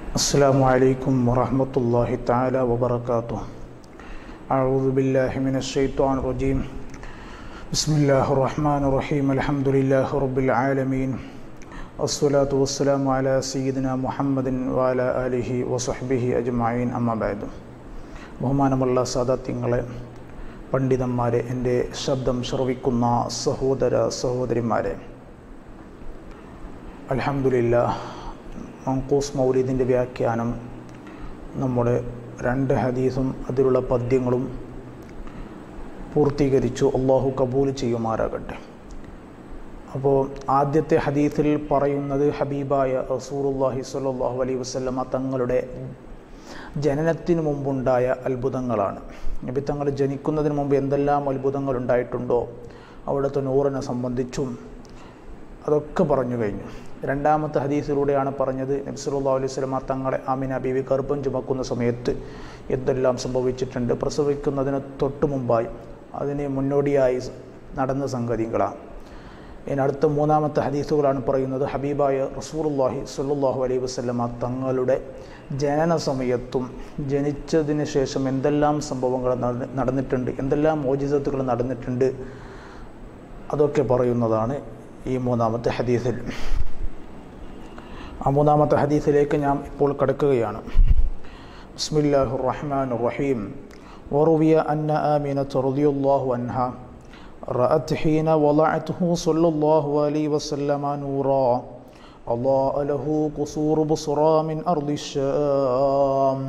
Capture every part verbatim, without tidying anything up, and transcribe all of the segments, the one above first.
السلام عليكم ورحمة الله تعالى وبركاته. أعوذ بالله من الشيطان الرجيم. بسم الله الرحمن الرحيم. الحمد لله رب العالمين. الصلاة والسلام على سيدنا محمد وعلى آله وصحبه أجمعين. أما بعد. ബഹുമാനമുള്ള സാദാത്യങ്ങളെ, പണ്ഡിതന്മാരെ, എൻ്റെ ശബ്ദം ശ്രവിക്കുന്ന സഹോദര സഹോദരിമാരെ, അൽഹംദുലില്ലാഹ്, മൻഖൂസ് മൗലിദിൻ്റെ വ്യാഖ്യാനം നമ്മുടെ രണ്ട് ഹദീസും അതിലുള്ള പദ്യങ്ങളും പൂർത്തീകരിച്ചു. അള്ളാഹു കബൂൽ ചെയ്യുമാറാകട്ടെ. അപ്പോൾ ആദ്യത്തെ ഹദീസിൽ പറയുന്നത് ഹബീബായ റസൂലുള്ളാഹി സ്വല്ലല്ലാഹു അലൈഹി വസല്ലമ തങ്ങളുടെ ജനനത്തിന് മുമ്പുണ്ടായ അത്ഭുതങ്ങളാണ്. നബി തങ്ങൾ ജനിക്കുന്നതിന് മുമ്പ് എന്തെല്ലാം അത്ഭുതങ്ങൾ ഉണ്ടായിട്ടുണ്ടോ അവിടുത്തെ നൂറിനെ സംബന്ധിച്ചും അതൊക്കെ പറഞ്ഞു കഴിഞ്ഞു. രണ്ടാമത്തെ ഹദീസിലൂടെയാണ് പറഞ്ഞത് നബി സല്ലല്ലാഹു അലൈഹി വസല്ലമ തങ്ങളെ ആമിന ബീവി ഗർഭം ചുമക്കുന്ന സമയത്ത് എന്തെല്ലാം സംഭവിച്ചിട്ടുണ്ട്, പ്രസവിക്കുന്നതിന് തൊട്ട് മുമ്പായി അതിന് മുന്നോടിയായി നടന്ന സംഗതികളാണ്. ഇതിനടുത്ത മൂന്നാമത്തെ ഹദീസുകളാണ് പറയുന്നത് ഹബീബായ റസൂലുള്ളാഹി സ്വല്ലല്ലാഹു അലൈഹി വസല്ലമ തങ്ങളുടെ ജനന സമയത്തും ജനിച്ചതിന് ശേഷം എന്തെല്ലാം സംഭവങ്ങൾ നടന്നിട്ടുണ്ട്, എന്തെല്ലാം മോജിസത്തുകൾ നടന്നിട്ടുണ്ട്, അതൊക്കെ പറയുന്നതാണ് ഈ മൂന്നാമത്തെ ഹദീസിൽ. ആ മൂന്നാമത്തെ ഹദീസിലേക്ക് ഞാൻ ഇപ്പോൾ കടക്കുകയാണ്. ബിസ്മില്ലാഹിർ റഹ്മാനിർ റഹീം. വറുവിയ അന്ന ആമിനത റളിയല്ലാഹു അൻഹ റഅത് ഹീന വളഅത്ഹു സ്വല്ലല്ലാഹു അലൈഹി വസല്ലമ നൂറാ അല്ലാഹ ലഹു ഖുസൂർ ബുസ്റാ മിൻ അർളി ശാം.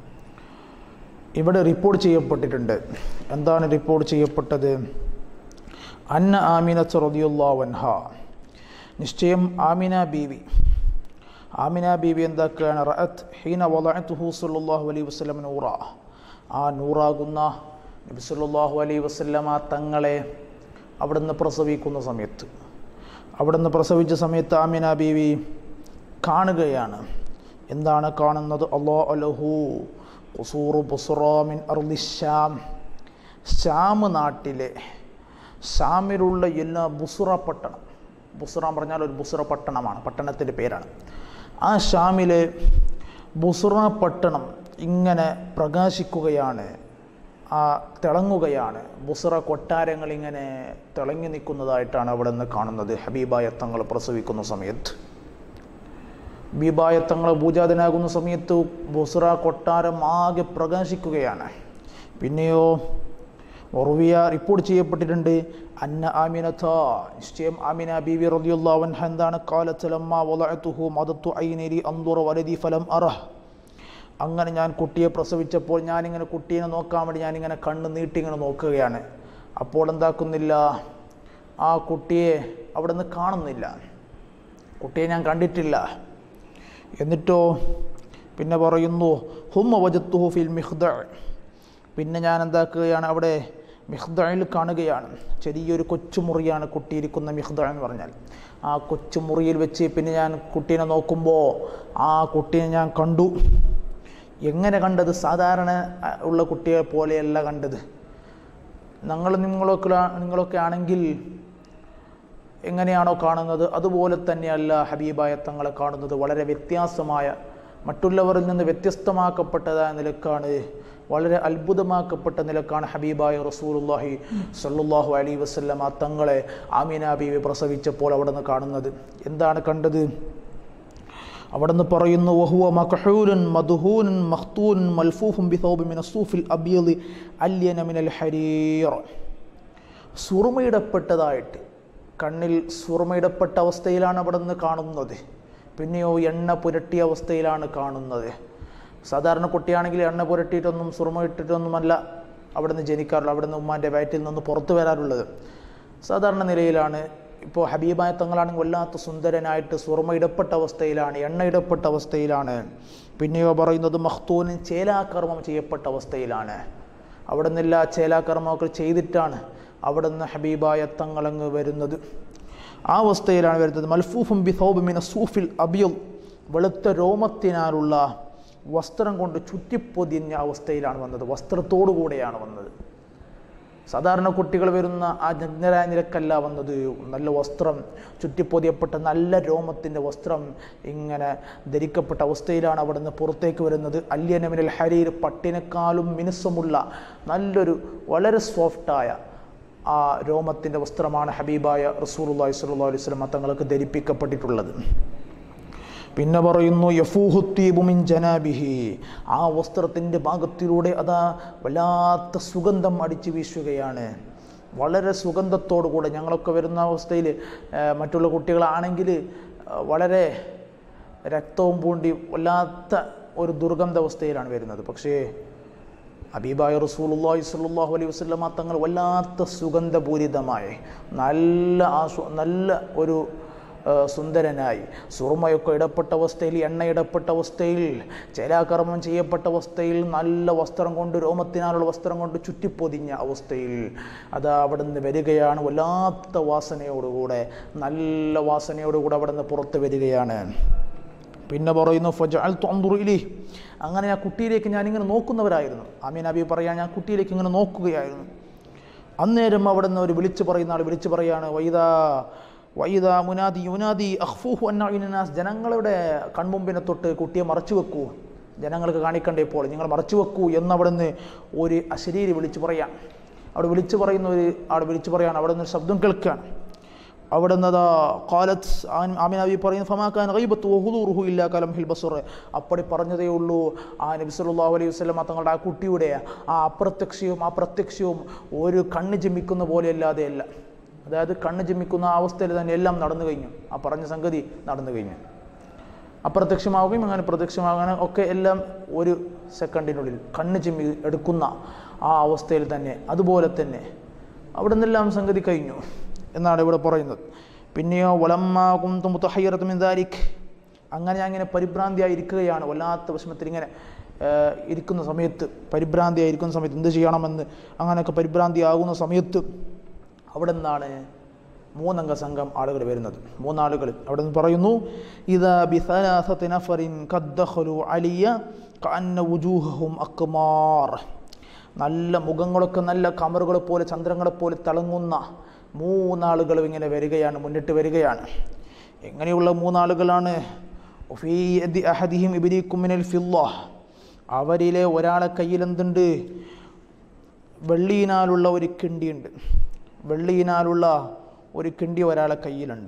ഇവിടെ റിപ്പോർട്ട് ചെയ്യപ്പെട്ടിട്ടുണ്ട്. എന്താണ് റിപ്പോർട്ട് ചെയ്യപ്പെട്ടത്? അന്ന ആമിനത റളിയല്ലാഹു അൻഹ, നിശ്ചയം ആമിന ബീവി ആമിന ബീവി എന്താക്കുകയാണ്? റഅത്ത് ഹീന വളഅത്ഹു സ്വല്ലല്ലാഹു അലൈഹി വസല്ലം നൂറ, ആ നൂറാകുന്ന നബി സല്ലല്ലാഹു അലൈഹി വസല്ലമ തങ്ങളെ അവിടുന്ന് പ്രസവിക്കുന്ന സമയത്ത് അവിടുന്ന് പ്രസവിച്ച സമയത്ത് ആമിന ബീവി കാണുകയാണ്. എന്താണ് കാണുന്നത്? അല്ലാഹു ലഹു ഖുസൂറു ബുസ്റാ മിൻ അർളി ശാം, ശാം നാട്ടിലെ ഷാമിലുള്ള എല്ലാ ബുസ്റ പട്ടണം, ബുസ്റ പറഞ്ഞാൽ ഒരു ബുസ്റ പട്ടണമാണ്, പട്ടണത്തിൻ്റെ പേരാണ്. ആ ഷാമിലെ ബുസ്റ പട്ടണം ഇങ്ങനെ പ്രകാശിക്കുകയാണ്, ആ തിളങ്ങുകയാണ്. ബുസ്റ കൊട്ടാരങ്ങൾ ഇങ്ങനെ തിളങ്ങി നിൽക്കുന്നതായിട്ടാണ് അവിടെ നിന്ന് കാണുന്നത് ഹബീബായ തങ്ങൾ പ്രസവിക്കുന്ന സമയത്ത്. ഹബീബായ തങ്ങൾ ഭൂജാതനാകുന്ന സമയത്ത് ബുസ്റ കൊട്ടാരം ആകെ പ്രകാശിക്കുകയാണ്. പിന്നെയോ ഉർവിയ റിപ്പോർട്ട് ചെയ്യപ്പെട്ടിട്ടുണ്ട് അന്ന ആമിനത, നിശ്ചയം ആമിന ബീവി റളിയല്ലാഹു അൻഹ എന്താണ്? ഖാലത്ത് ലമ്മാ വളഅതുഹു മദത്തു ഐനി ലി അൻദുറ വലദി ഫലം അറഹ്. അങ്ങനെ ഞാൻ കുട്ടിയെ പ്രസവിച്ചപ്പോൾ ഞാനിങ്ങനെ കുട്ടീനെ നോക്കാൻ വേണ്ടി ഞാനിങ്ങനെ കണ്ണ് നീട്ടി ഇങ്ങനെ നോക്കുകയാണ്. അപ്പോൾ എന്താക്കുന്നില്ല, ആ കുട്ടിയെ അവിടെ നിന്ന് കാണുന്നില്ല, കുട്ടിയെ ഞാൻ കണ്ടിട്ടില്ല. എന്നിട്ടോ പിന്നെ പറയുന്നു ഹുമ്മ വജത്തുഹു ഫിൽ മിഖ്ദ, പിന്നെ ഞാൻ എന്താക്കുകയാണ്, അവിടെ മിഖ്ദയിൽ കാണുകയാണ്. ചെറിയൊരു കൊച്ചുമുറിയാണ് കുട്ടിയിരിക്കുന്ന മിഖ്ദ എന്ന് പറഞ്ഞാൽ. ആ കൊച്ചുമുറിയിൽ വെച്ച് പിന്നെ ഞാൻ കുട്ടീനെ നോക്കുമ്പോൾ ആ കുട്ടീനെ ഞാൻ കണ്ടു. എങ്ങനെ കണ്ടത്? സാധാരണ ഉള്ള കുട്ടിയെ പോലെയല്ല കണ്ടത്. ഞങ്ങൾ നിങ്ങളൊക്കെ നിങ്ങളൊക്കെ ആണെങ്കിൽ എങ്ങനെയാണോ കാണുന്നത് അതുപോലെ തന്നെയല്ല ഹബീബായ തങ്ങളെ കാണുന്നത്. വളരെ വ്യത്യാസമായ, മറ്റുള്ളവരിൽ നിന്ന് വ്യത്യസ്തമാക്കപ്പെട്ടതായ നിലക്കാണ്, വളരെ അത്ഭുതമാക്കപ്പെട്ട നിലക്കാണ് ഹബീബായ റസൂലുള്ളാഹി സ്വല്ലല്ലാഹു അലൈഹി വസല്ലമ തങ്ങളെ ആമിന ബീവി പ്രസവിച്ചപ്പോൾ അവിടെ നിന്ന് കാണുന്നത്. എന്താണ് കണ്ടത്? അവിടെ നിന്ന് പറയുന്നു വഹുവ മഖ്ഹൂലുൻ മദ്ഹൂനുൻ മഖ്തൂനുൻ മൽഫൂഫുൻ ബിഥൗബിൻ മിന സൂഫിൽ അബ്യദി അല്യന മിനൽ ഹരീർ. സുറുമയിടപ്പെട്ടതായിട്ട്, കണ്ണിൽ സുറുമയിടപ്പെട്ട അവസ്ഥയിലാണ് അവിടെ നിന്ന് കാണുന്നത്. പിന്നെയോ എണ്ണ പുരട്ടിയ അവസ്ഥയിലാണ് കാണുന്നത്. സാധാരണ കുട്ടിയാണെങ്കിൽ എണ്ണ പുരട്ടിയിട്ടൊന്നും സുറുമ ഇട്ടിട്ടൊന്നുമല്ല അവിടെ നിന്ന് ജനിക്കാറുള്ളത്, അവിടെ നിന്ന് ഉമ്മാൻ്റെ വയറ്റിൽ നിന്ന് പുറത്തു വരാറുള്ളത്. സാധാരണ നിലയിലാണ്. ഇപ്പോൾ ഹബീബായ തങ്ങളാണെങ്കിൽ വല്ലാത്ത സുന്ദരനായിട്ട് സുറുമ ഇടപ്പെട്ട അവസ്ഥയിലാണ്, എണ്ണ ഇടപ്പെട്ട അവസ്ഥയിലാണ്. പിന്നെയോ പറയുന്നത് മഖ്തൂന്, ചേലാകർമ്മം ചെയ്യപ്പെട്ട അവസ്ഥയിലാണ്. അവിടെ നിന്നെല്ലാ ചേലാകർമ്മമൊക്കെ ചെയ്തിട്ടാണ് അവിടെ നിന്ന് ഹബീബായ തങ്ങളങ്ങ് വരുന്നത്. ആ അവസ്ഥയിലാണ് വരുന്നത്. മൽഫൂഫും ബിഥൗബിൻ മിന സൂഫിൽ അബ്യദ്, വെളുത്ത രോമത്തിനാലുള്ള വസ്ത്രം കൊണ്ട് ചുറ്റിപ്പൊതിഞ്ഞ അവസ്ഥയിലാണ് വന്നത്, വസ്ത്രത്തോടു കൂടെയാണ് വന്നത്. സാധാരണ കുട്ടികൾ വരുന്ന ആ നഗ്നരായ നിരക്കല്ല വന്നത്. നല്ല വസ്ത്രം, ചുറ്റിപ്പൊതിയപ്പെട്ട നല്ല രോമത്തിൻ്റെ വസ്ത്രം ഇങ്ങനെ ധരിക്കപ്പെട്ട അവസ്ഥയിലാണ് അവിടുന്ന് പുറത്തേക്ക് വരുന്നത്. അല്യന മിനൽ ഹരീർ, പട്ടിനേക്കാളും മിനുസമുള്ള നല്ലൊരു വളരെ സോഫ്റ്റായ ആ രോമത്തിൻ്റെ വസ്ത്രമാണ് ഹബീബായ റസൂലുള്ളാഹി സ്വല്ലല്ലാഹു അലൈഹി വസല്ലം തങ്ങൾക്ക് ധരിപ്പിക്കപ്പെട്ടിട്ടുള്ളത്. പിന്നെ പറയുന്നു യഫൂഹുത്തീബു മിൻ ജനാബിഹി, ആ വസ്ത്രത്തിൻ്റെ ഭാഗത്തിലൂടെ അതാ വല്ലാത്ത സുഗന്ധം അടിച്ചു വീശുകയാണ്. വളരെ സുഗന്ധത്തോടുകൂടെ ഞങ്ങളൊക്കെ വരുന്ന അവസ്ഥയിൽ മറ്റുള്ള കുട്ടികളാണെങ്കിൽ വളരെ രക്തവും പൂണ്ടി വല്ലാത്ത ഒരു ദുർഗന്ധാവസ്ഥയിലാണ് വരുന്നത്. പക്ഷേ ഹബീബായ റസൂലുള്ളാഹി സ്വല്ലല്ലാഹു അലൈഹി വസല്ലം തങ്ങൾ വല്ലാത്ത സുഗന്ധപൂരിതമായ നല്ല ആസ്വ നല്ല ഒരു സുന്ദരനായി, സുറുമയൊക്കെ ഇടപെട്ട അവസ്ഥയിൽ, എണ്ണ ഇടപെട്ട അവസ്ഥയിൽ, ചേലാകർമ്മം ചെയ്യപ്പെട്ട അവസ്ഥയിൽ, നല്ല വസ്ത്രം കൊണ്ട്, രോമത്തിനാലുള്ള വസ്ത്രം കൊണ്ട് ചുറ്റിപ്പൊതിഞ്ഞ അവസ്ഥയിൽ അതാ അവിടെ നിന്ന് വരികയാണ്. വല്ലാത്ത വാസനയോടുകൂടെ, നല്ല വാസനയോടുകൂടെ അവിടെ നിന്ന് പുറത്ത് വരികയാണ്. പിന്നെ പറയുന്നു ഫജഅൽതു അൻദുറു ഇലൈഹി, അങ്ങനെ ആ കുട്ടിയിലേക്ക് ഞാനിങ്ങനെ നോക്കുന്നവരായിരുന്നു. ആമീൻ നബി പറയാൻ, ഞാൻ കുട്ടിയിലേക്ക് ഇങ്ങനെ നോക്കുകയായിരുന്നു. അന്നേരം അവിടെ നിന്ന് ഒരു വിളിച്ചു പറയുന്ന ആൾ വിളിച്ചു പറയാണ്, വൈദാ വൈദാ മുനാദി യുനാദി അഖ്ഫൂഹു അൻ അയ്യുനാസ്, ജനങ്ങളുടെ കൺമുമ്പിനെ തൊട്ട് കുട്ടിയെ മറച്ചു വെക്കൂ, ജനങ്ങൾക്ക് കാണിക്കണ്ടേ ഇപ്പോൾ, നിങ്ങൾ മറച്ചു വെക്കൂ എന്നവിടെ നിന്ന് ഒരു അശരീരി വിളിച്ചു പറയാം. അവിടെ വിളിച്ചു പറയുന്ന ഒരു അവിടെ വിളിച്ചു പറയാണ്, അവിടെ നിന്ന് ശബ്ദം കേൾക്കുകയാണ്. അവിടെ നിന്നതാ ഖാലത്ത് ആമിന നബി പറയുന്നു ഫമാ കാന ഗൈബത്തു വഹുദൂറുഹു ഇല്ലാ കലംഹിൽ ബസർ, അപ്പടി പറഞ്ഞതേ ഉള്ളൂ ആ നബി സല്ലല്ലാഹു അലൈഹി വസല്ലം തങ്ങളുടെ ആ കുട്ടിയുടെ ആ അപ്രത്യക്ഷവും ആ പ്രത്യക്ഷവും ഒരു കണ്ണ് ചിമ്മിക്കുന്ന പോലെയല്ലാതെ അല്ല. അതായത് കണ്ണ് ചിമ്മിക്കുന്ന ആ അവസ്ഥയിൽ തന്നെ എല്ലാം നടന്നു കഴിഞ്ഞു, ആ പറഞ്ഞ സംഗതി നടന്നു കഴിഞ്ഞു. അപ്രത്യക്ഷമാവുകയും അങ്ങനെ പ്രത്യക്ഷമാകാനും ഒക്കെ എല്ലാം ഒരു സെക്കൻഡിനുള്ളിൽ കണ്ണ് ചിമ്മി എടുക്കുന്ന ആ അവസ്ഥയിൽ തന്നെ, അതുപോലെ തന്നെ അവിടെ നിന്നെല്ലാം സംഗതി കഴിഞ്ഞു എന്നാണ് ഇവിടെ പറയുന്നത്. പിന്നെയോ വലമ്മാ കുന്തു മുതഹയ്യിറത മിൻ ദാലിക്, അങ്ങനെ അങ്ങനെ പരിഭ്രാന്തിയായി ഇരിക്കുകയാണ്. വല്ലാത്ത വിഷമത്തിൽ ഇങ്ങനെ ഇരിക്കുന്ന സമയത്ത്, പരിഭ്രാന്തിയായി ഇരിക്കുന്ന സമയത്ത് എന്ത് ചെയ്യണമെന്ന് അങ്ങനെയൊക്കെ പരിഭ്രാന്തിയാകുന്ന സമയത്ത് അവിടെ നിന്നാണ് മൂന്നംഗ സംഘം ആളുകൾ വരുന്നത്. മൂന്നാളുകൾ അവിടെ നിന്ന് പറയുന്നു ഇദാ ബിസലാസതി നഫറിൻ ഖദ്ദഖലു അലിയ കഅന്ന വുജൂഹും അക്മാർ, നല്ല മുഖങ്ങളൊക്കെ നല്ല കമറുകളെ പോലെ ചന്ദ്രങ്ങളെ പോലെ തിളങ്ങുന്ന മൂന്നാളുകൾ ഇങ്ങനെ വരികയാണ്, മുന്നിട്ട് വരികയാണ്. എങ്ങനെയുള്ള മൂന്നാളുകളാണ്? ഫീ യദി അഹദിഹിം ഇബ്രീഖും മിനൽ ഫിദ്ദ, അവരിലെ ഒരാളെ കയ്യിൽ എന്തുണ്ട്? വെള്ളിയിനാലുള്ള ഒരു കിണ്ടിയുണ്ട്. വെള്ളിയിനാലുള്ള ഒരു കിണ്ടി ഒരാളെ കയ്യിലുണ്ട്.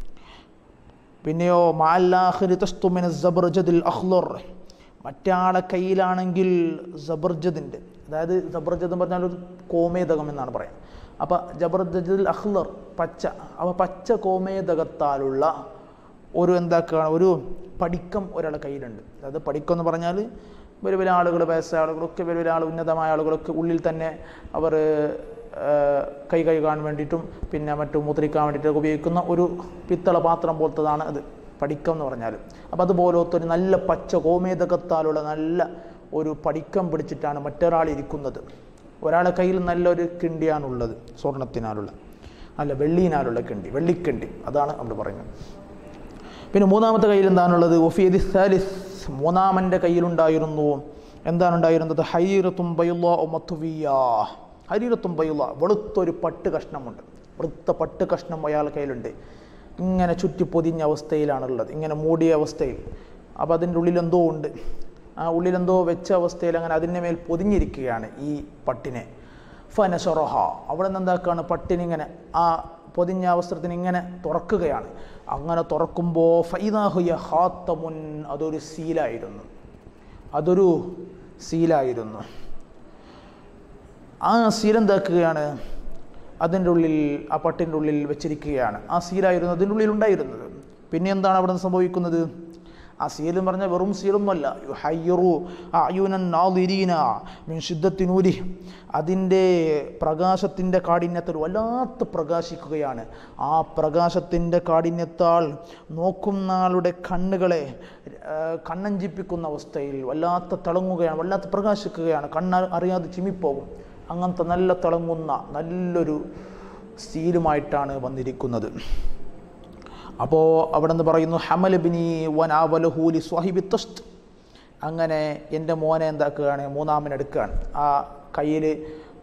പിന്നെയോ മഅല്ലാഖിരി തസ്തു മിന സബർജദിൽ അഖ്ളർ, മറ്റാളെ കയ്യിലാണെങ്കിൽ സബർജദിൻ്റെ, അതായത് സബർജദ് എന്ന് പറഞ്ഞാൽ ഒരു കോമേതകം എന്നാണ് പറയാം. അപ്പം ജബർജദിൽ അഖ്ളർ പച്ച, അപ്പോൾ പച്ച കോമേതകത്താലുള്ള ഒരു എന്താക്കുകയാണ് ഒരു പടിക്കം ഒരാളെ കയ്യിലുണ്ട്. അതായത് പടിക്കം എന്ന് പറഞ്ഞാൽ വലിയ വലിയ ആളുകൾ, വയസ്സായ ആളുകളൊക്കെ, വലിയ വലിയ ആൾ ഉന്നതമായ ആളുകളൊക്കെ ഉള്ളിൽ തന്നെ അവർ കൈ കഴുകാൻ വേണ്ടിയിട്ടും പിന്നെ മറ്റു മുദ്രിക്കാൻ വേണ്ടിയിട്ടൊക്കെ ഉപയോഗിക്കുന്ന ഒരു പിത്തള പാത്രം പോലത്തതാണ് അത് പടിക്കം എന്ന് പറഞ്ഞാൽ. അപ്പം അതുപോലത്തെ ഒരു നല്ല പച്ച കോമേതകത്താലുള്ള നല്ല ഒരു പടിക്കം പിടിച്ചിട്ടാണ് മറ്റൊരാൾ ഇരിക്കുന്നത്. ഒരാളെ കയ്യിൽ നല്ലൊരു കിണ്ടിയാണുള്ളത്, സ്വർണത്തിനാലുള്ള അല്ല വെള്ളിയിനാലുള്ള കിണ്ടി, വെള്ളിക്കിണ്ടി, അതാണ് അവിടെ പറയുന്നത്. പിന്നെ മൂന്നാമത്തെ കയ്യിൽ എന്താണുള്ളത്? ഒഫീദി സാലിസ്, മൂന്നാമൻ്റെ കയ്യിലുണ്ടായിരുന്നു എന്താണുണ്ടായിരുന്നത്? ഹൈറത്തും ബൈളാ മത്വിയ, ഹരീറത്തും ബൈള, വെളുത്തൊരു പട്ട് കഷ്ണമുണ്ട്, വെളുത്ത പട്ട് കഷ്ണം അയാളുടെ കയ്യിലുണ്ട്. ഇങ്ങനെ ചുറ്റി പൊതിഞ്ഞ അവസ്ഥയിലാണുള്ളത്, ഇങ്ങനെ മൂടിയ അവസ്ഥയിൽ. അപ്പോൾ അതിൻ്റെ ഉള്ളിലെന്തോ ഉണ്ട്, ആ ഉള്ളിലെന്തോ വെച്ച അവസ്ഥയിൽ അങ്ങനെ അതിൻ്റെ മേൽ പൊതിഞ്ഞിരിക്കുകയാണ് ഈ പട്ടിനെ. ഫനശറഹ, അവിടെ നിന്ന് എന്താക്കുകയാണ്? പട്ടിനിങ്ങനെ ആ പൊതിഞ്ഞ വസ്ത്രത്തിന് ഇങ്ങനെ തുറക്കുകയാണ്. അങ്ങനെ തുറക്കുമ്പോൾ ഫൈദാഹുയ ഖാത്തമുൻ, അതൊരു സീലായിരുന്നു, അതൊരു സീലായിരുന്നു. ആ സീൽ എന്താക്കുകയാണ്? അതിൻ്റെ ഉള്ളിൽ, ആ പട്ടിൻ്റെ ഉള്ളിൽ വെച്ചിരിക്കുകയാണ്. ആ സീലായിരുന്നു അതിൻ്റെ ഉള്ളിൽ ഉണ്ടായിരുന്നത്. പിന്നെ എന്താണ് അവിടെ നിന്ന് സംഭവിക്കുന്നത്? ആ സീൽ എന്ന് പറഞ്ഞാൽ വെറും സീലൊന്നുമല്ല, യുഹയ്യിറു അയുനൻ നാദിരീന മിൻ ശിദ്ദത്തി നൂരി, അതിൻ്റെ പ്രകാശത്തിൻ്റെ കാഠിന്യത്തിൽ വല്ലാത്ത പ്രകാശിക്കുകയാണ്. ആ പ്രകാശത്തിൻ്റെ കാഠിന്യത്താൽ നോക്കുന്ന ആളുടെ കണ്ണുകളെ കണ്ണഞ്ചിപ്പിക്കുന്ന അവസ്ഥയിൽ വല്ലാത്ത തിളങ്ങുകയാണ്, വല്ലാത്ത പ്രകാശിക്കുകയാണ്, കണ്ണ് അറിയാതെ ചിമ്മിപ്പോകും. അങ്ങനത്തെ നല്ല തിളങ്ങുന്ന നല്ലൊരു സീലുമായിട്ടാണ് വന്നിരിക്കുന്നത്. അപ്പോൾ അവിടെ നിന്ന് പറയുന്നു ഹമലബിനി വനാവലഹൂലി സ്വാഹിബി തസ്റ്റ്, അങ്ങനെ എൻ്റെ മോനെ എന്താക്കുകയാണ്? മൂന്നാമനെടുക്കുകയാണ്. ആ കയ്യിൽ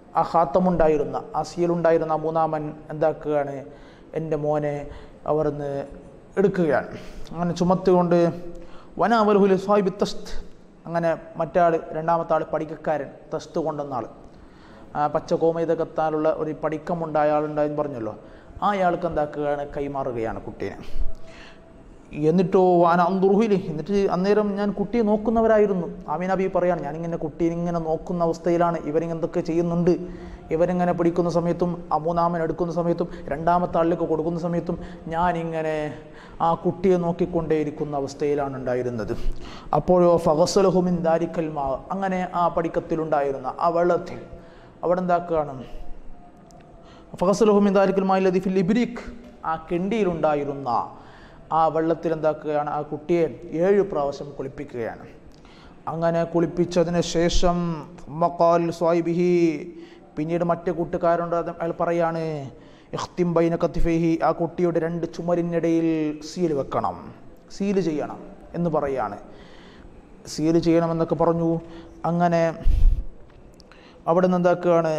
ആ ഖാത്തമുണ്ടായിരുന്ന ആ സീലുണ്ടായിരുന്ന ആ മൂന്നാമൻ എന്താക്കുകയാണ്, എൻ്റെ മോനെ അവർന്ന് എടുക്കുകയാണ്. അങ്ങനെ ചുമത്തുകൊണ്ട് വനാവൽഹുൽ സാഹിബി തസ്ത്, അങ്ങനെ മറ്റാൾ രണ്ടാമത്തെ ആൾ പടികക്കാരൻ, തസ്ത് കൊണ്ടുവന്ന ആൾ, പച്ച കോമൈത കത്താനുള്ള ഒരു പടിക്കമുണ്ടായ ആളുണ്ടായെന്ന് പറഞ്ഞല്ലോ, ആ അയാൾക്ക് എന്താക്കുകയാണ്, കൈമാറുകയാണ് കുട്ടീനെ. എന്നിട്ടോ വാന അന്തുറുഹിലി, എന്നിട്ട് അന്നേരം ഞാൻ കുട്ടിയെ നോക്കുന്നവരായിരുന്നു. ആമീന ബീവി പറയാണ്, ഞാനിങ്ങനെ കുട്ടീനെ ഇങ്ങനെ നോക്കുന്ന അവസ്ഥയിലാണ്, ഇവരിങ്ങെന്തൊക്കെ ചെയ്യുന്നുണ്ട്, ഇവരിങ്ങനെ പിടിക്കുന്ന സമയത്തും ആ മൂന്നാമൻ എടുക്കുന്ന സമയത്തും രണ്ടാമത്തെ ആളിലേക്ക് കൊടുക്കുന്ന സമയത്തും ഞാനിങ്ങനെ ആ കുട്ടിയെ നോക്കിക്കൊണ്ടേയിരിക്കുന്ന അവസ്ഥയിലാണ് ഉണ്ടായിരുന്നത്. അപ്പോഴോ ഫഗസലഹുമിൻ ദാരിക്കൽ മാ, അങ്ങനെ ആ പടിക്കത്തിലുണ്ടായിരുന്ന ആ വെള്ളത്തിൽ അവിടെ എന്താക്കുകയാണ്, ഫഗസലഹുമിൻ ദാരിക്കൽ മാ ലദി ഫിൽ ഇബ്രിക്, ആ കെണ്ടിയിലുണ്ടായിരുന്ന ആ വെള്ളത്തിൽ എന്താക്കുകയാണ്, ആ കുട്ടിയെ ഏഴ് പ്രാവശ്യം കുളിപ്പിക്കുകയാണ്. അങ്ങനെ കുളിപ്പിച്ചതിന് ശേഷം മഖാൽ സ്വായിബിഹി, പിന്നീട് മറ്റേ കൂട്ടുകാരുണ്ട്, അയാൾ പറയാണ്, ഇഖ്തിം ബൈന കത്തിഫൈഹി, ആ കുട്ടിയുടെ രണ്ട് ചുമരിനിടയിൽ സീൽ വെക്കണം, സീല് ചെയ്യണം എന്ന് പറയാണ്. സീല് ചെയ്യണമെന്നൊക്കെ പറഞ്ഞു. അങ്ങനെ അവിടെ നിന്ന് എന്താക്കുകയാണ്,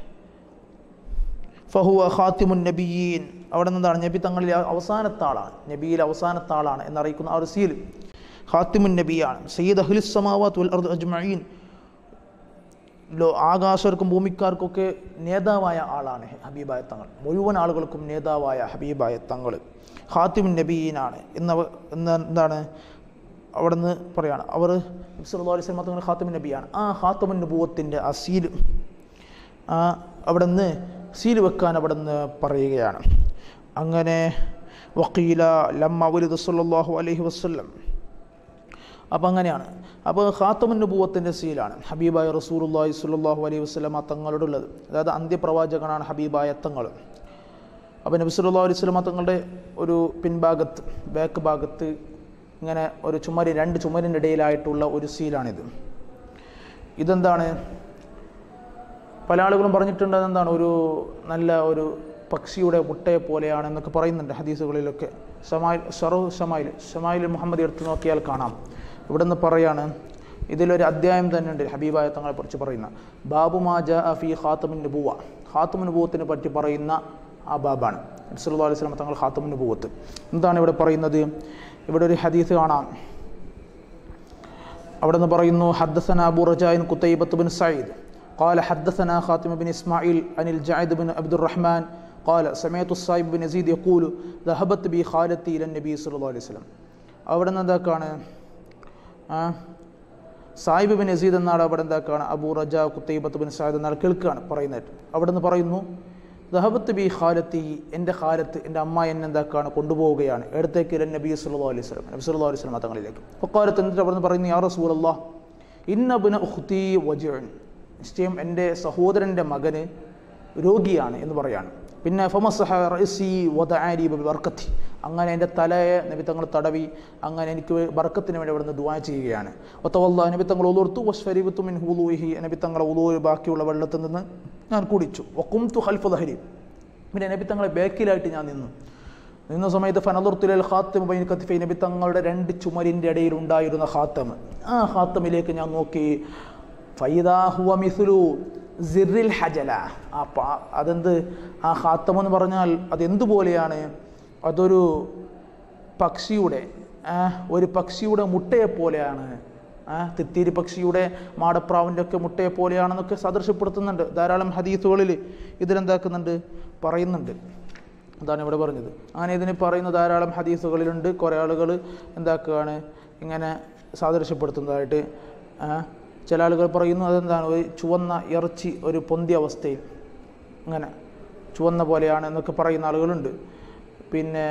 ഫഹുവ ഖാത്തിമുൻ നബിയീൻ, അവിടെ നിന്നാണ് നബി തങ്ങളിൽ അവസാനത്തെ ആളാണ്, നബിയിൽ അവസാനത്തെ ആളാണ് എന്നറിയിക്കുന്ന ആ ഒരു സീൽ ഖാത്തിമുൻ നബിയാണ്. സയ്യിദ് അഹ്ലിസ് സമാവാത്ത് വൽ അർദ് അജ്മഈൻ, ലോ ആകാശർക്കും ഭൂമിക്കാർക്കൊക്കെ നേതാവായ ആളാണ് ഹബീബായ തങ്ങൾ, മുഴുവൻ ആളുകൾക്കും നേതാവായ ഹബീബായ തങ്ങൾ ഖാത്തിമുൻ നബിയീനാണ് എന്ന എന്ന് എന്താണ് അവിടെ നിന്ന് പറയാണ്. അവർ നബി സല്ലല്ലാഹു അലൈഹി വസല്ലം തങ്ങൾ ഖാത്തിമുൻ നബിയാണ്. ആ ഖാത്തിമുൻ നബുവത്തിൻ്റെ ആ സീൽ ആ അവിടെ നിന്ന് സീൽ വെക്കാൻ അവിടെ നിന്ന് പറയുകയാണ്. അങ്ങനെ വഖീല ലമ്മ വലിദ സല്ലല്ലാഹു അലൈഹി വസല്ലം, അപ്പം അങ്ങനെയാണ്. അപ്പോൾ ഖാത്തമുൻ നബുവത്തിൻ്റെ സീലാണ് ഹബീബായ റസൂലുള്ളാഹി സ്വല്ലല്ലാഹു അലൈഹി വസല്ലം തങ്ങളുടെ ഉള്ളത്, അതായത് അന്ത്യപ്രവാചകനാണ് ഹബീബായ തങ്ങൾ. അപ്പോൾ നബി സല്ലല്ലാഹു അലൈഹി വസല്ലം തങ്ങളുടെ ഒരു പിൻഭാഗത്ത്, ബാക്ക് ഭാഗത്ത് ഇങ്ങനെ ഒരു ചുമരി, രണ്ട് ചുമരിൻ്റെ ഇടയിലായിട്ടുള്ള ഒരു സീലാണിത്. ഇതെന്താണ്, പല ആളുകളും പറഞ്ഞിട്ടുണ്ട് അതെന്താണ്, ഒരു നല്ല ഒരു പക്ഷിയുടെ മുട്ടയെ പോലെയാണ് എന്നൊക്കെ പറയുന്നുണ്ട് ഹദീസുകളിലൊക്കെ. ഷമായിൽ ഷറു ഷമായിൽ ഷമായിൽ മുഹമ്മദ് എടുത്തു നോക്കിയാൽ കാണാം. ഇവിടെ നിന്ന് പറയാണ്, ഇതിലൊരു അധ്യായം തന്നെ ഉണ്ട് ഹബീബായ തങ്ങളെ കുറിച്ച് പറയുന്ന, ബാബു മാ ജാഅ ഫീ ഖാത്തമുൻ നബുവ, ഖാത്തമുൻ നബുവത്തിനെ പറ്റി പറയുന്ന ആ ബാബാണ്. നബി സല്ലല്ലാഹു അലൈഹി വസല്ലം തങ്ങൾ ഖാത്തമുൻ നബുവത്ത്. എന്താണ് ഇവിടെ പറയുന്നത്, ഇവിടെ ഒരു ഹദീസ് കാണാം. അവിടെ നിന്ന് പറയുന്നു, ഹദ്ദസനാ അബൂ റജാഇൻ ഖുതൈബത്ത് ബിൻ സഈദ് قال حدثنا خاتم بن إسماعيل عن الجعد بن عبد الرحمن قال سمعت الصائب بن يزيد يقول ذهبت بي خالتي إلى النبي صلى الله عليه وسلم. അവിടെ നിന്ന് എന്താക്കാണ്, സായിബ് ബിൻ യസീദ് എന്നാണ് അവിടെ എന്താക്കാണ്, Abu Raja Qutaybah bin Saeed എന്നാണ് കേൾക്കുകയാണ് പറയുന്നത്. അവിടെ നിന്ന് പറയുന്നു, ദഹബത്ത് ബി ഖാലത്തി, എൻ്റെ ഖാലത്ത്, എൻ്റെ അമ്മ എന്നെ എന്താക്കാണ് കൊണ്ടുപോവുകയാണ്, എടുത്തേക്ക് ഇല നബി സല്ലല്ലാഹു അലൈഹി വസല്ലം, നബി സല്ലല്ലാഹു അലൈഹി വസല്ലം തങ്ങളിലേക്ക്. ഫഖാലത്ത്, എന്നിട്ട് അവിടെ നിന്ന് പറയുന്നു, യാ റസൂലല്ലാഹ് ഇന്ന ഇബ്ന ഉഖ്തി വജിഉൻ, നിശ്ചയം എൻ്റെ സഹോദരൻ്റെ മകന് രോഗിയാണ് എന്ന് പറയാണ്. പിന്നെ ഫമസഹ റഅസി വദഅനി ബിബർക്കത്തി, അങ്ങനെ എൻ്റെ തലയെ നബി തങ്ങൾ തടവി, അങ്ങനെ എനിക്ക് ബർക്കത്തിന് വേണ്ടി അവിടെ നിന്ന് ദുആ ചെയ്യുകയാണ്. വതവല്ല, നബി തങ്ങൾ ഉളൂർത്തു, വശ്ഫരിബത്തു മിൻ വുളൂഹി, നബി തങ്ങൾ ഉളൂർ ബാക്കിയുള്ള വെള്ളത്തിൽ നിന്ന് ഞാൻ കുടിച്ചു. വഖുംതു ഖൽഫ ദഹരി, പിന്നെ നബി തങ്ങളെ ബാക്കിലായിട്ട് ഞാൻ നിന്നു. നിന്ന സമയത്ത് ഫനദർതു ഇലൽ ഖാത്തം ബൈന കത്തിഫൈ, നബി തങ്ങളുടെ രണ്ട് ചുമരിൻ്റെ ഇടയിൽ ഉണ്ടായിരുന്ന ഖാത്തം, ആ ഖാത്തമിലേക്ക് ഞാൻ നോക്കി. ഫൈദാ ഹുവ മിസ്ലു സിറിൽ ഹജല, ആ പാ അതെന്ത്, ആ ഖാത്തം എന്ന് പറഞ്ഞാൽ അതെന്തുപോലെയാണ്, അതൊരു പക്ഷിയുടെ ഒരു പക്ഷിയുടെ മുട്ടയെ പോലെയാണ്, തിത്തിരി പക്ഷിയുടെ മാടപ്രാവിൻ്റെ ഒക്കെ മുട്ടയെ പോലെയാണെന്നൊക്കെ സദൃശപ്പെടുത്തുന്നുണ്ട് ധാരാളം ഹദീസുകളിൽ. ഇതിലെന്താക്കുന്നുണ്ട്, പറയുന്നുണ്ട്. അതാണ് ഇവിടെ പറഞ്ഞത്. അങ്ങനെ ഇതിന് പറയുന്ന ധാരാളം ഹദീസുകളിലുണ്ട്. കുറേ ആളുകൾ എന്താക്കുകയാണ്, ഇങ്ങനെ സാദൃശ്യപ്പെടുത്തുന്നതായിട്ട്. ചില ആളുകൾ പറയുന്നു അതെന്താണ്, ഒരു ചുവന്ന ഇറച്ചി ഒരു പൊന്തിയ അവസ്ഥയിൽ അങ്ങനെ ചുവന്ന പോലെയാണ് എന്നൊക്കെ പറയുന്ന ആളുകളുണ്ട്. പിന്നെ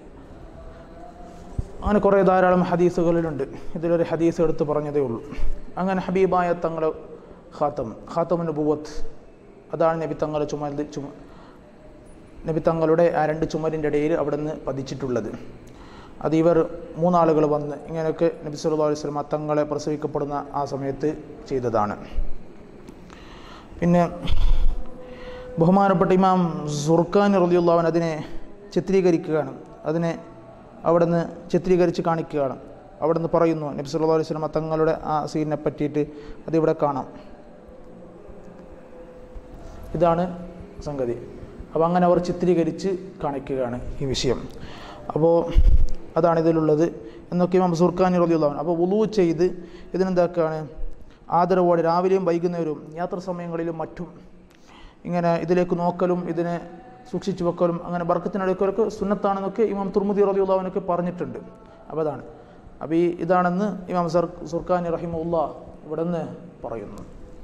അങ്ങനെ കുറേ ധാരാളം ഹദീസുകളിലുണ്ട്. ഇതിലൊരു ഹദീസ് എടുത്ത് പറഞ്ഞതേ ഉള്ളൂ. അങ്ങനെ ഹബീബായ തങ്ങൾ ഖാത്തം, ഖാത്തമുൻ നബുവത്ത്, അതാണ് നബി തങ്ങൾ ചുമ ചുമ നബി തങ്ങളുടെ ആ രണ്ട് ചുമരിൻ്റെ ഇടയിൽ അവിടെ നിന്ന് പതിച്ചിട്ടുള്ളത്. അത് ഇവർ മൂന്നാളുകൾ വന്ന് ഇങ്ങനെയൊക്കെ നബി സല്ലല്ലാഹു അലൈഹി വസല്ലം തങ്ങളെ പ്രസവിക്കപ്പെടുന്ന ആ സമയത്ത് ചെയ്തതാണ്. പിന്നെ ബഹുമാനപ്പെട്ട ഇമാം സുർഖാനി റളിയല്ലാഹു അൻഹു അതിനെ ചിത്രീകരിക്കുകയാണ്, അതിനെ അവിടെ നിന്ന് ചിത്രീകരിച്ച് കാണിക്കുകയാണ്. അവിടെ നിന്ന് പറയുന്നു നബി സല്ലല്ലാഹു അലൈഹി വസല്ലം തങ്ങളുടെ ആ സീനിനെ പറ്റിയിട്ട് അതിവിടെ കാണാം. ഇതാണ് സംഗതി. അപ്പോൾ അങ്ങനെ അവർ ചിത്രീകരിച്ച് കാണിക്കുകയാണ് ഈ വിഷയം. അപ്പോൾ അതാണ് ഇതിലുള്ളത് എന്നൊക്കെ ഇമാം സുർക്കാനി റളിയല്ലാഹു അൻഹു. അപ്പോൾ വുളൂ ചെയ്ത് ഇതിനെന്താക്കുകയാണ്, ആദരവോടെ രാവിലെയും വൈകുന്നേരവും യാത്രാ സമയങ്ങളിലും മറ്റും ഇങ്ങനെ ഇതിലേക്ക് നോക്കലും ഇതിനെ സൂക്ഷിച്ചു വെക്കലും അങ്ങനെ ബർക്കത്തിനെടുക്കലൊക്കെ സുന്നത്താണെന്നൊക്കെ ഇമാം തുർമുദി റളിയല്ലാഹു അൻഹു പറഞ്ഞിട്ടുണ്ട്. അപ്പോൾ അതാണ് അപ്പോൾ ഈ ഇതാണെന്ന് ഇമാം സർ സുർക്കാനി റഹിമഹുല്ലാഹ് ഇവിടെ നിന്ന് പറയുന്നു.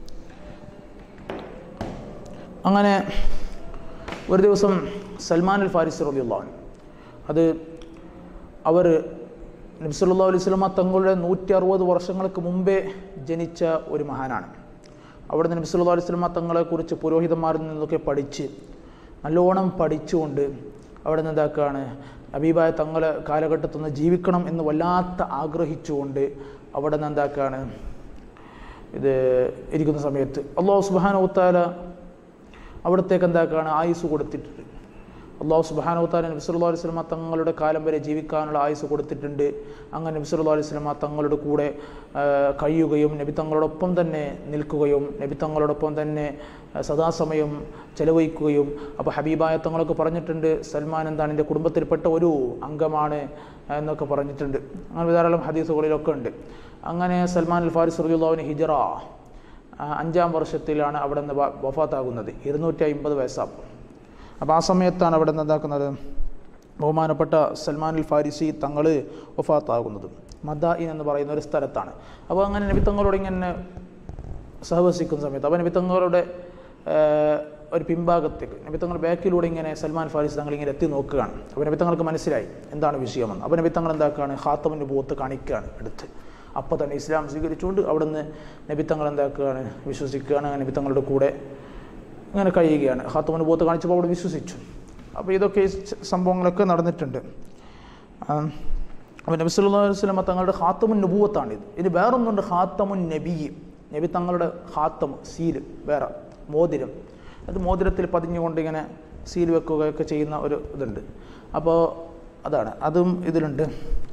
അങ്ങനെ ഒരു ദിവസം സൽമാൻ അൽ ഫാരിസി റളിയല്ലാഹു അൻഹു, അത് അവർ നബി സല്ലല്ലാഹു അലൈഹി വസല്ലമ തങ്ങളുടെ നൂറ്റി അറുപത് വർഷങ്ങൾക്ക് മുമ്പേ ജനിച്ച ഒരു മഹാനാണ്. അവിടുന്ന് നബി സല്ലല്ലാഹു അലൈഹി വസല്ലമ തങ്ങളെക്കുറിച്ച് പുരോഹിതന്മാരിൽ നിന്നൊക്കെ പഠിച്ച് നല്ലോണം പഠിച്ചുകൊണ്ട് അവിടെ നിന്ന് എന്താക്കുകയാണ്, ഹബീബായ തങ്ങളെ കാലഘട്ടത്തിൽ നിന്ന് ജീവിക്കണം എന്ന് വല്ലാത്ത ആഗ്രഹിച്ചുകൊണ്ട് അവിടെ നിന്ന് എന്താക്കുകയാണ്, ഇത് ഇരിക്കുന്ന സമയത്ത് അല്ലാഹു സുബ്ഹാനഹു വ തആല അവിടത്തേക്ക് എന്താക്കുകയാണ് ആയുസ് കൊടുത്തിട്ടുണ്ട്. അല്ലാഹു സുബ്ഹാനഹു വ തആല നബി സല്ലല്ലാഹു അലൈഹി വസല്ലമ തങ്ങളുടെ കാലം വരെ ജീവിക്കാനുള്ള ആയുസ് കൊടുത്തിട്ടുണ്ട്. അങ്ങനെ നബി സല്ലല്ലാഹു അലൈഹി വസല്ലമ തങ്ങളുടെ കൂടെ കഴിയുകയും നബി തങ്ങളോടൊപ്പം തന്നെ നിൽക്കുകയും നബി തങ്ങളോടൊപ്പം തന്നെ സദാസമയം ചെലവഴിക്കുകയും. അപ്പോൾ ഹബീബായ തങ്ങളൊക്കെ പറഞ്ഞിട്ടുണ്ട്, സൽമാൻ എന്താണ് എൻ്റെ കുടുംബത്തിൽപ്പെട്ട ഒരു അംഗമാണ് എന്നൊക്കെ പറഞ്ഞിട്ടുണ്ട്. അങ്ങനെ ധാരാളം ഹദീസുകളിലൊക്കെ ഉണ്ട്. അങ്ങനെ സൽമാൻ അൽ ഫാരിസി റളിയല്ലാഹു അൻഹു ഹിജറ അഞ്ചാം വർഷത്തിലാണ് അവിടെ നിന്ന് വഫാത്താകുന്നത്. ഇരുന്നൂറ്റി അമ്പത് വയസ്സാകും. അപ്പോൾ ആ സമയത്താണ് അവിടെ നിന്ന് എന്താക്കുന്നത്, ബഹുമാനപ്പെട്ട സൽമാൻ അൽ ഫാരിസി തങ്ങൾ വഫാത്താകുന്നത് മദായിൻ എന്ന് പറയുന്ന ഒരു സ്ഥലത്താണ്. അപ്പോൾ അങ്ങനെ നബി തങ്ങളോട് ഇങ്ങനെ സഹവസിക്കുന്ന സമയത്ത് അപ്പോൾ നബി തങ്ങളുടെ ഒരു പിൻഭാഗത്തേക്ക് നബി തങ്ങൾ ബാക്കിലൂടെ ഇങ്ങനെ സൽമാൻ ഫാരിസി തങ്ങൾ ഇങ്ങനെ എത്തി നോക്കുകയാണ്. അപ്പോൾ നബി തങ്ങൾക്ക് മനസ്സിലായി എന്താണ് വിഷയമെന്ന്. അപ്പോൾ നബി തങ്ങൾ എന്താക്കുകയാണ്, ഖാത്തമുൻ നുബുവത്ത് കാണിക്കുകയാണ് എടുത്ത്. അപ്പോൾ തന്നെ ഇസ്ലാം സ്വീകരിച്ചുകൊണ്ട് അവിടുന്ന് നബി തങ്ങൾ എന്താക്കുകയാണ്, വിശ്വസിക്കുകയാണ്. അങ്ങനെ നബി തങ്ങളുടെ കൂടെ അങ്ങനെ കഴിയുകയാണ്. ഖാത്തമുൻ നുബുവത്ത് കാണിച്ചപ്പോൾ അവിടെ വിശ്വസിച്ചു. അപ്പോൾ ഇതൊക്കെ ഈ സംഭവങ്ങളൊക്കെ നടന്നിട്ടുണ്ട്. അപ്പോൾ നബി സല്ലല്ലാഹു അലൈഹി വസല്ലം തങ്ങളുടെ ഖാത്തമുൻ നുബുവത്താണിത്. ഇനി വേറൊന്നുണ്ട്, ഖാത്തമുൻ നബി, നബി തങ്ങളുടെ ഖാത്തം സീല്, വേറെ മോതിരം. അത് മോതിരത്തിൽ പതിഞ്ഞുകൊണ്ട് ഇങ്ങനെ സീൽ വെക്കുകയൊക്കെ ചെയ്യുന്ന ഒരു ഇതുണ്ട്. അപ്പോൾ അതാണ്, അതും ഇതിലുണ്ട്.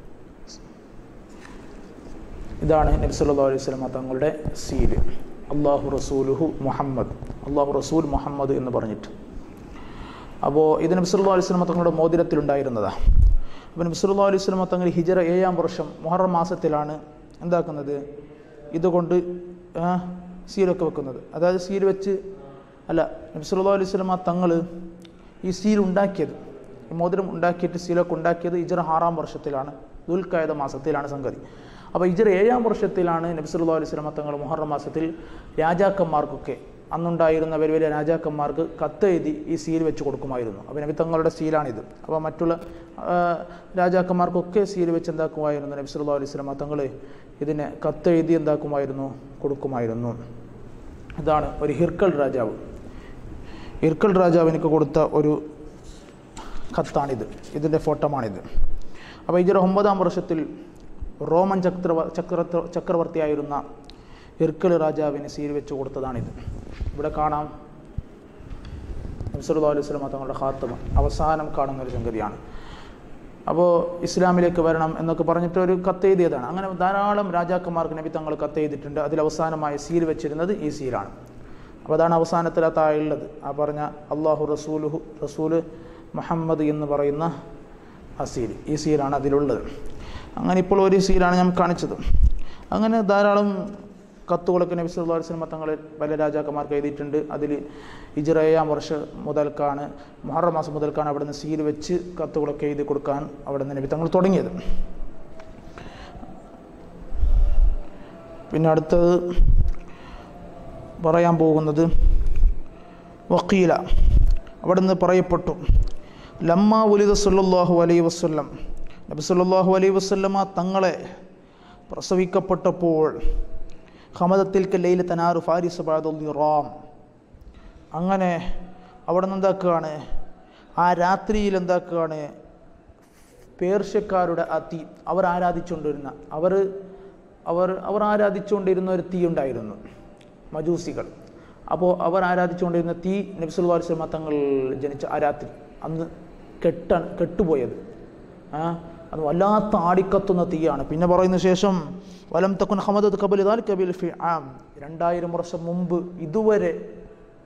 ഇതാണ് നബി സല്ലല്ലാഹു അലൈഹി വസല്ലം തങ്ങളുടെ സീല്, അല്ലാഹു റസൂലുഹു മുഹമ്മദ്, അല്ലാഹു റസൂൽ മുഹമ്മദ് എന്ന് പറഞ്ഞിട്ട്. അപ്പോൾ ഇത് നബി സല്ലല്ലാഹു അലൈഹി വസല്ലം തങ്ങളുടെ മോതിരത്തിലുണ്ടായിരുന്നതാണ്. അപ്പോൾ നബി സല്ലല്ലാഹു അലൈഹി വസല്ലം തങ്ങൾ ഹിജറ ഏഴാം വർഷം മുഹറം മാസത്തിലാണ് എന്താക്കുന്നത്, ഇതുകൊണ്ട് സീലൊക്കെ വെക്കുന്നത്. അതായത് സീൽ വെച്ച് അല്ല, നബി സല്ലല്ലാഹു അലൈഹി വസല്ലം തങ്ങൾ ഈ സീൽ ഉണ്ടാക്കിയത്, ഈ മോതിരം ഉണ്ടാക്കിയിട്ട് സീലൊക്കെ ഉണ്ടാക്കിയത് ഹിജറ ആറാം വർഷത്തിലാണ്, ദുൽഖഅദ മാസത്തിലാണ് സംഗതി. അപ്പോൾ ഹിജറ ഏഴാം വർഷത്തിലാണ് നബി സല്ലല്ലാഹു അലൈഹി വസല്ലം തങ്ങൾ മുഹറം മാസത്തിൽ രാജാക്കന്മാർക്കൊക്കെ, അന്നുണ്ടായിരുന്ന വലിയ വലിയ രാജാക്കന്മാർക്ക് കത്തെഴുതി ഈ സീൽ വെച്ച് കൊടുക്കുമായിരുന്നു. അപ്പോൾ നബി തങ്ങളുടെ സീലാണിത്. അപ്പോൾ മറ്റുള്ള രാജാക്കന്മാർക്കൊക്കെ സീൽ വെച്ച് എന്താക്കുമായിരുന്നു, നബി സല്ലല്ലാഹു അലൈഹി വസല്ലം തങ്ങൾ ഇതിനെ കത്തെഴുതി എന്താക്കുമായിരുന്നു, കൊടുക്കുമായിരുന്നു. ഇതാണ് ഒരു ഹിർക്കൽ രാജാവ്, ഹിർക്കൽ രാജാവ് എനിക്ക് കൊടുത്ത ഒരു കത്താണിത്, ഇതിൻ്റെ ഫോട്ടോമാണിത്. അപ്പോൾ ഹിജറ ഒമ്പതാം വർഷത്തിൽ റോമൻ ചക്രവ ചക്ര ചക്രവർത്തിയായിരുന്ന ഹിർക്കൽ രാജാവിന് സീൽ വെച്ച് കൊടുത്തതാണിത്. ഇവിടെ കാണാം നബി സല്ലല്ലാഹു അലൈഹി വസല്ലം തങ്ങളുടെ ഖാത്തമ അവസാനം കാണുന്ന ഒരു സംഗതിയാണ്. അപ്പോൾ ഇസ്ലാമിലേക്ക് വരണം എന്നൊക്കെ പറഞ്ഞിട്ട് ഒരു കത്തെഴുതിയതാണ്. അങ്ങനെ ധാരാളം രാജാക്കന്മാർക്ക് നബി തങ്ങൾ കത്തെഴുതിയിട്ടുണ്ട്. അതിൽ അവസാനമായി സീൽ വെച്ചിരുന്നത് ഈ സീലാണ്. അപ്പോൾ അതാണ് അവസാനത്തിൽ ആ താഴെയുള്ളത്, ആ പറഞ്ഞ അല്ലാഹു റസൂലുഹു റസൂല് മുഹമ്മദ് എന്ന് പറയുന്ന ആ സീൽ, ഈ സീലാണ് അതിലുള്ളത്. അങ്ങനെ ഇപ്പോൾ ഒരു സീലാണ് ഞാൻ കാണിച്ചത്. അങ്ങനെ ധാരാളം കത്തുകളൊക്കെ നബി സല്ലല്ലാഹു അലൈഹി വസല്ലം തങ്ങൾ പല രാജാക്കന്മാർക്ക് എഴുതിയിട്ടുണ്ട്. അതിൽ ഹിജറ ഏഴാം വർഷം മുതൽക്കാണ്, മുഹറം മാസം മുതൽക്കാണ് അവിടെ നിന്ന് സീൽ വെച്ച് കത്തുകളൊക്കെ എഴുതി കൊടുക്കാൻ അവിടെ നിന്ന് നബി തങ്ങൾ തുടങ്ങിയത്. പിന്നെ അടുത്തത് പറയാൻ പോകുന്നത് വഖീല, അവിടെ നിന്ന് പറയപ്പെട്ടു, ലമ്മ ഉലിദ സല്ലല്ലാഹു അലൈഹി വസല്ലം, നബി സല്ലല്ലാഹു അലൈഹി വസല്ലമ തങ്ങളെ പ്രസവിക്കപ്പെട്ടപ്പോൾ, ഖമദത്തിൽക്ക് ലൈല തനാറു ഫാരിസ് ബഅദുൽ-ഇറാം, അങ്ങനെ അവിടെ നിന്ന് എന്താക്കുകയാണ്, ആ രാത്രിയിൽ എന്താക്കുകയാണ്, പേർഷ്യക്കാരുടെ ആ തീ, അവർ ആരാധിച്ചുകൊണ്ടിരുന്ന അവർ അവർ അവർ ആരാധിച്ചുകൊണ്ടിരുന്ന ഒരു തീ ഉണ്ടായിരുന്നു, മജൂസികൾ. അപ്പോൾ അവർ ആരാധിച്ചുകൊണ്ടിരുന്ന തീ നബി സല്ലല്ലാഹു അലൈഹി വസല്ലം തങ്ങൾ ജനിച്ച ആ രാത്രി അന്ന് കെട്ടാണ് കെട്ടുപോയത്. ആ അത് വല്ലാത്ത ആടിക്കത്തുന്ന തീയാണ്. പിന്നെ പറയുന്ന ശേഷം വലം തക്കുൻ ഹമദത് കബൽ ദാലിക ബിൽ ഫിആം, രണ്ടായിരം വർഷം മുമ്പ് ഇതുവരെ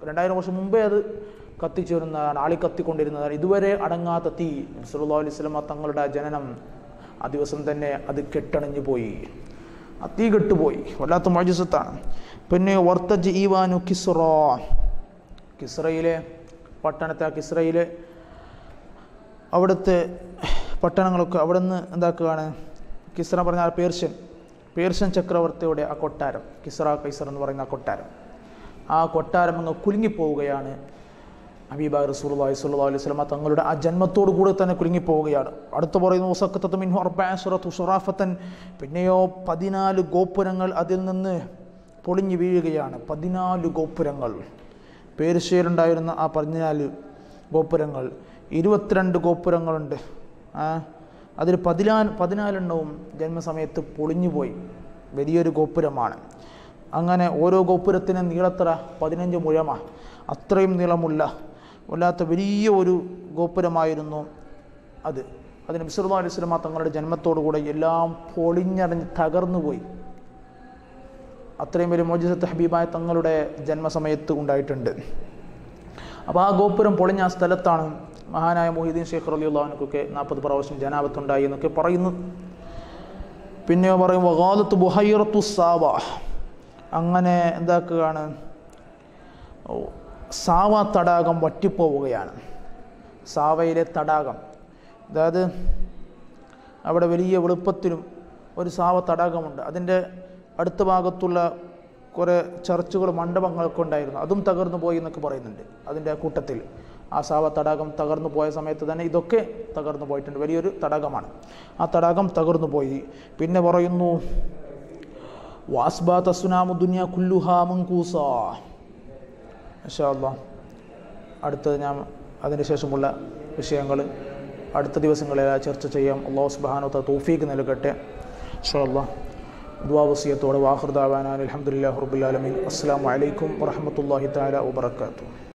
രണ്ടായിരം വർഷം മുമ്പേ അത് കത്തിച്ചു വരുന്നതാണ്, ആളി കത്തിക്കൊണ്ടിരുന്നതാണ്. ഇതുവരെ അടങ്ങാത്ത തീ. സല്ലല്ലാഹു അലൈഹി വസല്ലം തങ്ങളുടെ ജനനം ആ ദിവസം തന്നെ അത് കെട്ടണഞ്ഞു പോയി, ആ തീ കെട്ടുപോയി. വല്ലാത്ത മുഅ്ജിസത്താണ്. പിന്നെ വർത്തജ് ഈവാനു കിസ്റ, കിസ്റയിലെ പട്ടണത്തെ, ആ കിസ്റയിലെ അവിടുത്തെ പട്ടണങ്ങളൊക്കെ അവിടെ നിന്ന് എന്താക്കുകയാണ്, കിസ്റ പറഞ്ഞാൽ പേർഷ്യൻ പേർഷ്യൻ ചക്രവർത്തിയുടെ ആ കൊട്ടാരം, കിസ്റ കൈസർ എന്ന് പറയുന്ന ആ കൊട്ടാരം, ആ കൊട്ടാരം അങ്ങ് കുലുങ്ങിപ്പോവുകയാണ്. ഹബീബായ റസൂലുള്ളാഹി സ്വല്ലല്ലാഹു അലൈഹി വസല്ലം തങ്ങളുടെ ആ ജന്മത്തോടു കൂടെ തന്നെ കുലുങ്ങിപ്പോവുകയാണ്. അടുത്ത് പറയുന്നു വസഖത്തത മിൻഹു അർബഅശറതു ശുറാഫത്തൻ, പിന്നെയോ പതിനാല് ഗോപുരങ്ങൾ അതിൽ നിന്ന് പൊളിഞ്ഞു വീഴുകയാണ്. പതിനാല് ഗോപുരങ്ങൾ, പേർഷ്യയിലുണ്ടായിരുന്ന ആ പതിനാല് ഗോപുരങ്ങൾ, ഇരുപത്തിരണ്ട് ഗോപുരങ്ങളുണ്ട്. അതിൽ പതിനാ പതിനാലെണ്ണവും ജന്മസമയത്ത് പൊളിഞ്ഞുപോയി. വലിയൊരു ഗോപുരമാണ്. അങ്ങനെ ഓരോ ഗോപുരത്തിനും നീളത്ര പതിനഞ്ച് മുഴമാണ്. അത്രയും നീളമുള്ള വല്ലാത്ത വലിയ ഒരു ഗോപുരമായിരുന്നു അത്. അതിന് നബി സല്ലല്ലാഹു അലൈഹി വസല്ലം തങ്ങളുടെ ജന്മത്തോടുകൂടെ എല്ലാം പൊളിഞ്ഞടഞ്ഞ് തകർന്നുപോയി. അത്രയും വലിയ മുഅ്ജിസത്ത് ഹബീബായ തങ്ങളുടെ ജന്മസമയത്ത് ഉണ്ടായിട്ടുണ്ട്. അപ്പോൾ ആ ഗോപുരം പൊളിഞ്ഞ ആ സ്ഥലത്താണ് മഹാനായ മുഹീദ്ദീൻ ഷെയ്ഖ് റളിയല്ലാഹു അൻഹുക്കെ നാൽപ്പത് പ്രാവശ്യം ജനാബത്തുണ്ടായി എന്നൊക്കെ പറയുന്നു. പിന്നെ പറയും വഗാലത്ത് ബുഹൈറത്തു സാവ, അങ്ങനെ എന്താക്കുകയാണ്, സാവ തടാകം വറ്റിപ്പോവുകയാണ്. സാവയിലെ തടാകം, അതായത് അവിടെ വലിയ വെളുപ്പത്തിലും ഒരു സാവ തടാകമുണ്ട്. അതിൻ്റെ അടുത്ത ഭാഗത്തുള്ള കുറേ ചർച്ചുകളും മണ്ഡപങ്ങളൊക്കെ ഉണ്ടായിരുന്നു, അതും തകർന്നു പോയി എന്നൊക്കെ പറയുന്നുണ്ട്. അതിൻ്റെ കൂട്ടത്തിൽ ആ സാവ തടാകം തകർന്നു പോയ സമയത്ത് തന്നെ ഇതൊക്കെ തകർന്നു പോയിട്ടുണ്ട്. വലിയൊരു തടാകമാണ്, ആ തടാകം തകർന്നു പോയി. പിന്നെ പറയുന്നു വാസ്ബാത സുനാമു ദുനിയ കുല്ലുഹാ മൻകൂസ. ഇൻഷാ അല്ലാഹ് അടുത്തത് ഞാൻ അതിന് ശേഷമുള്ള വിഷയങ്ങൾ അടുത്ത ദിവസങ്ങളിൽ ചർച്ച ചെയ്യാം. അല്ലാഹു സുബ്ഹാനഹു വ തആല തൗഫീഖ് നൽകട്ടെ. ഇൻഷാ അല്ലാഹ് ദുആ വസിയത്തോടെ വാഖിർ ദഅവാനാ അൽഹംദുലില്ലാഹി റബ്ബിൽ ആലമീൻ. അസ്സലാമു അലൈക്കും വറഹ്മത്തുള്ളാഹി തആല വബറകാതുഹു.